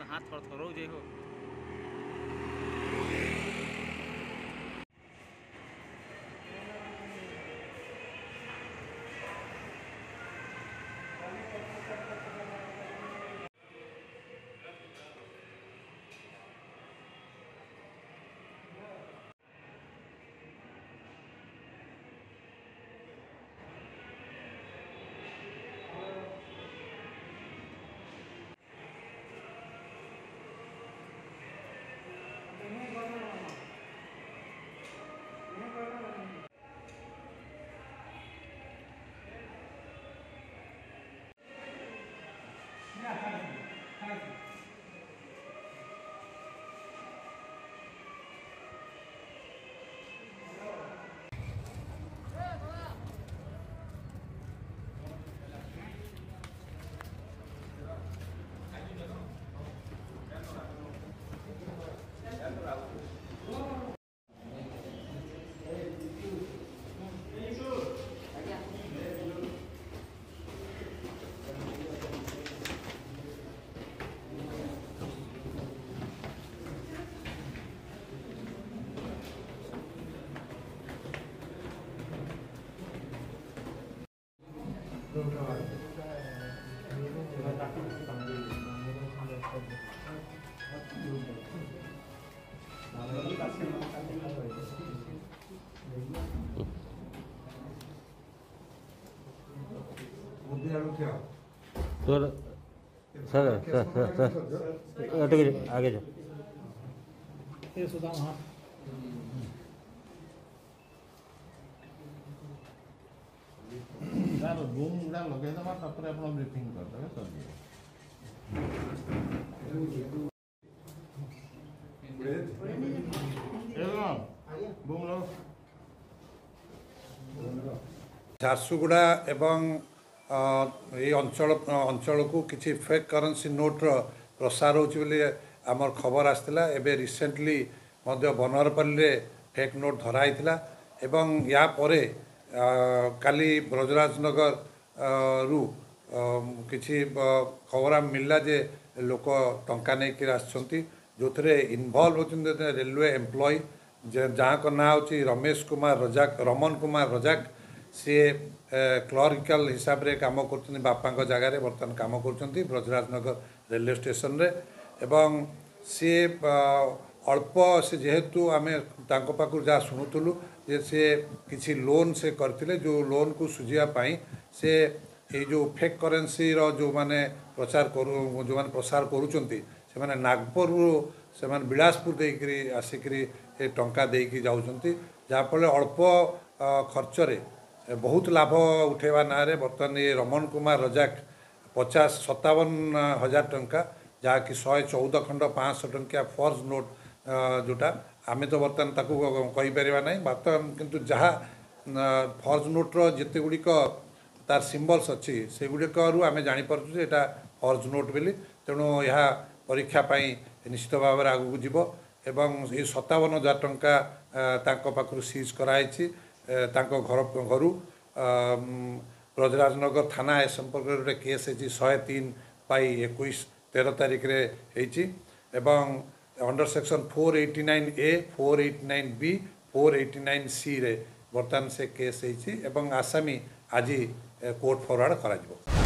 हाथ थरथर जे हो sir sir sir sir sir आगे जाओ बूम गुड़ा लगेदमा तापर आप ब्रीथिंग करदेवे सब बूम लो झारसुगुड़ा एवं ये अंचल को किसी फेक करेन्सी नोट्र प्रसार होमर खबर आसाला एवं रिसेंटली बनहरपल्ली फेक नोट धराई एवं या परे काली ब्रजराजनगर रु किसी खबर मिलला जे लोक टंका नहीं आसछंती जो थे इनवल्व होते रेलवे एम्प्लॉय जहाँ का ना होची रमेश कुमार रजाक रमन कुमार रजाक सी क्लरिकल हिसाब रे काम कर बापा जगार बर्तमान काम कर ब्रजराजनगर रेलवे स्टेशन रे एवं सी अल्प से जेहेतु आम पाखु जहाँ शुणुलु जे से किसी लोन से करते जो लोन को सुझापी से ये जो फेक करेन्सी जो माने प्रचार करू जो माने प्रसार करुँच से माने नागपुर से माने बिलासपुर देकरी आसिकरी ये टंका देकी जाउछंती जहाँफल अल्प खर्चरे बहुत लाभ उठेवा ना बर्तमान ये रमन कुमार रजाक 50-57 टंका जहाँकि 114 खंड 500 टंकिया फर्ज नोट जोटा आम तो बर्तमान ताकू कहीपर ना बर्तमान किंतु जहाँ फर्ज नोट्र जिते गुड़िक तार सिम्बल्स अच्छी से गुड़िक आम जापरु यहाँ फर्ज नोट बोली तेणु यह परीक्षा निश्चित भाव में आगू जीव एवं ये 57,000 टंका पाखु सीज कराई घर घर ब्रजराजनगर थाना ए संपर्क में केस है 103/21/13 तारिख एवं under section 489A 489B 489C रे बर्तमान से केस है आसामी आज कोर्ट फरवर्ड करा